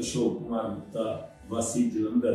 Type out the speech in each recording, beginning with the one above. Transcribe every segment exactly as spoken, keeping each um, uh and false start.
अशोक कुमार गुप्ता वासी जलंधर।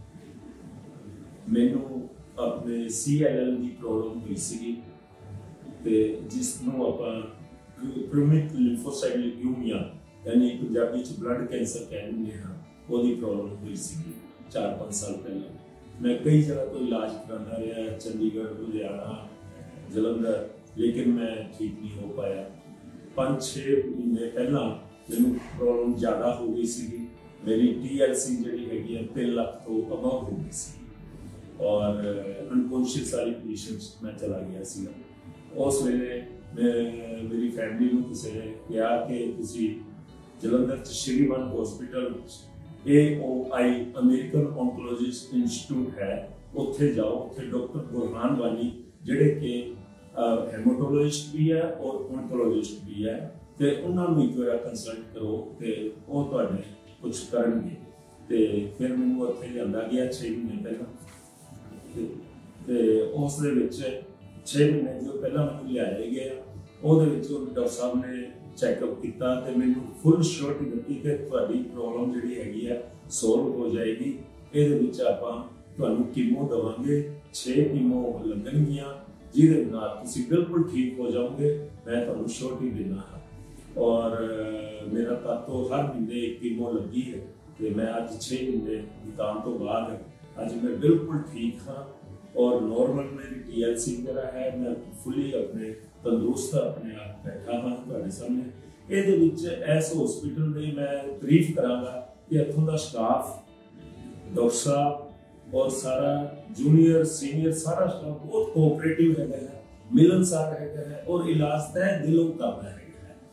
मैनू अपने सी एल एल की प्रॉब्लम हुई सी जिसनों आप क्रोनिक लिम्फोसाइट ल्यूकीमिया यानी पंजाबी च ब्लड कैंसर कहने हाँ वो प्रॉब्लम हुई सी चार पाँच साल पहले। मैं कई जगह तो इलाज कराना रहा, चंडीगढ़, लुधियाना, जलंधर, लेकिन मैं ठीक नहीं हो पाया। पाँच छे महीने पहला मैनू प्रॉब्लम ज़्यादा हो गई सी। मेरी टी एल सी जी है तीन लाख तो अबव हो गई सी और अनकॉन्शियस वाली पोजिशन मैं चला गया सी। उस वेले मैं मेरी फैमिली को किसी ने कहा कि तुसी Jalandhar Shriman hospital A O I American oncologist institute है, उत्थे जाओ। उत्थे डॉक्टर बुरहान वानी जिहड़े कि हेमाटोलॉजिस्ट भी है और ऑन्कोलॉजिस्ट भी है, तो उन्होंने एक बार कंसल्ट करो तो वो तुहाडे कुछ करनगे। तो फिर मैनू उत्थे लिआंदा गया छे महीने पहला। तो उस दे विच छे महीने जो पहला मैनू लिआया गया, वो डॉक्टर साहब ने चैकअप किया तो मैनू फुल श्योरिटी दी कि तुहाडी प्रॉब्लम जिहड़ी हैगी है सोल्व हो जाएगी। इहदे विच आपां तुहानू कीमो देवांगे, छे कीमो लगणगियां जिहदे नाल तुसीं बिल्कुल ठीक हो जाओगे, मैं तुहानू श्योरिटी देना हाँ। और मेरा तो हर महीने एक कीमो लगी है तो मैं अज छे महीने बिताने तो बाद अज मैं बिल्कुल ठीक हाँ और नॉर्मल मेरी टी एल सी मेरा है। मैं फुली अपने तंदुरुस्त अपने आप बैठा हाँ तुहाडे सामने। इहदे विच इस हॉस्पिटल की मैं तारीफ करांगा कि इत्थों का स्टाफ, डॉक्टर साहब और सारा जूनियर सीनियर सारा स्टाफ बहुत कोऑपरेटिव है, मिलनसार है और इलाज तय दिलों करता है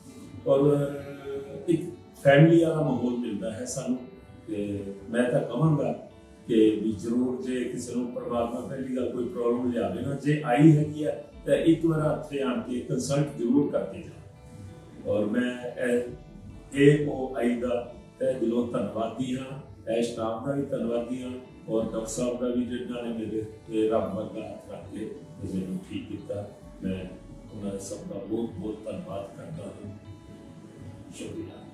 और एक फैमिली वाला माहौल मिलता है सानू। मैं तो कहूँगा कि भी जरूर जे किसी को परमात्मा पहली गल कोई प्रॉब्लम लिया ना जे आई हैगी है तो एक बार इत्थे आन के कंसल्ट जरूर करके जाओ। और मैं ए ओ आई का तय दिलों धन्नवादी हाँ, स्टाफ का भी धन्नवादी हाँ और डॉक्टर साहब का भी जिन्होंने मेरे रब वर्गा हाथ रख के मैनू ठीक किया। मैं उन्होंने सबका बहुत बहुत धन्यवाद करता हूँ। शुक्रिया।